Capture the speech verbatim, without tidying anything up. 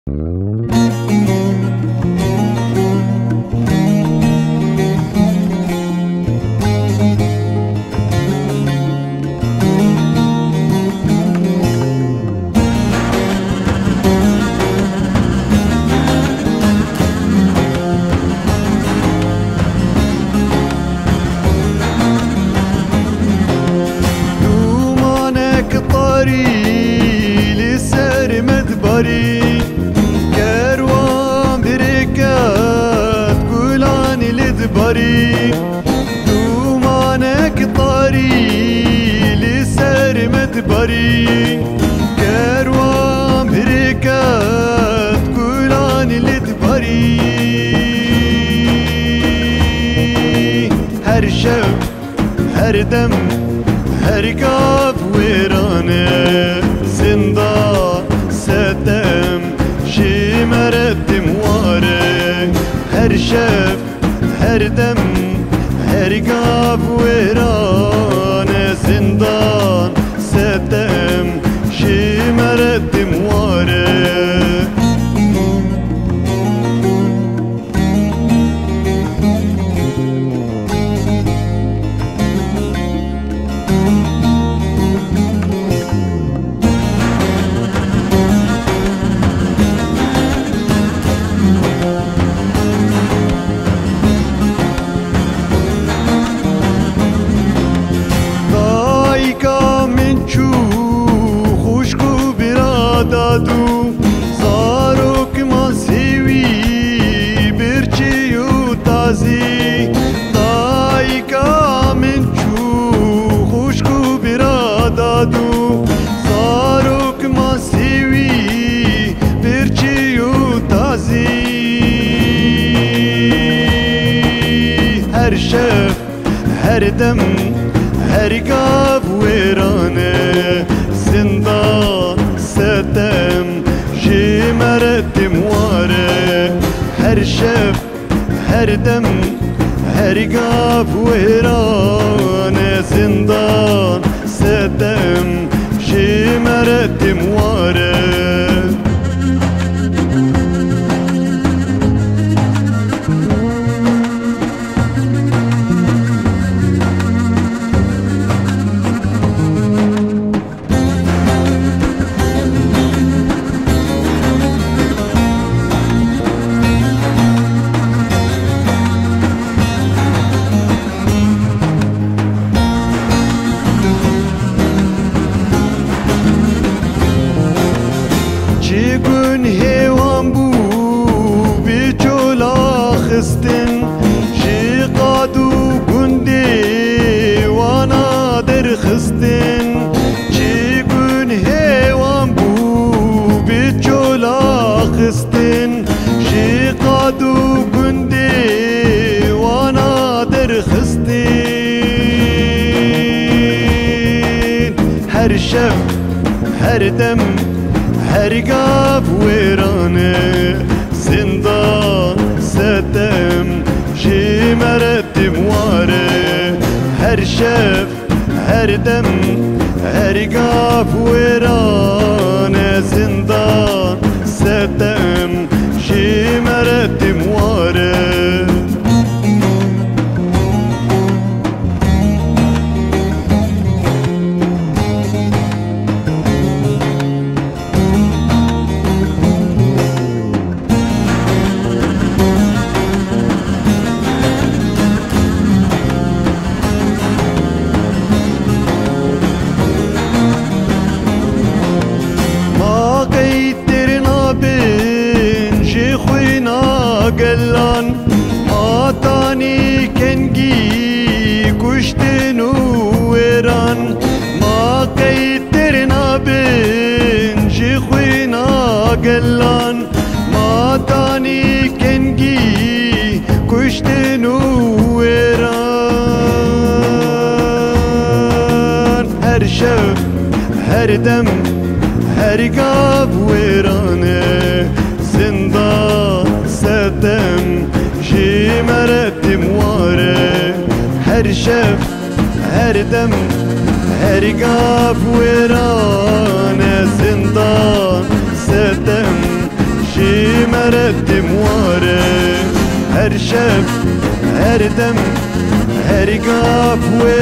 كروان بركات كلان الدبري دومانك طاري لسر مدبري كروان بركات كلان الدبري هر شب هر دم هر قاب ويرانه زندان ستم شي مردم واره هر شب هر دم هر قاب ويرانه زندان ستم شي مردم واره دادو زاروک ماسیوی برچی و تازی دایکا من چو خوشکو برا دادو زاروک ماسیوی برچی و تازی هر شب هر دم هر قاب ویرانه زندان ستم شي مردم واره هر شب هر دم هر قاب ويران زندان ستم شي مردم واره چگون هیوان بو بیچولا خستن چی قادو گنده وانا در خستن چگون هیوان بو بیچولا خستن چی قادو گنده وانا در خستن هر شب هر دم هر قاب ويرانه زندان ستم شي مردم واره هر شب هر دم هر قاب ويرانه زندان ستم شي مردم واره قلان آتانی کنگی کشتن و ویران ما قیتر نابن جی خوینا قلان ما تانی کنگی کشتن و ویران هر شب هر دم هر قاب ویرانه زندان ستم شي مردم واره هر شب هر دم هر قاب ويران زندان ستم شي جي مرد مواره هر شب هر دم هر قاف